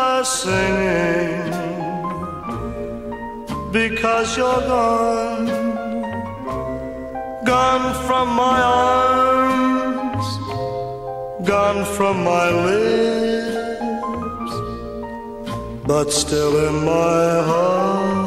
are singing because you're gone, gone from my arms, gone from my lips, but still in my heart.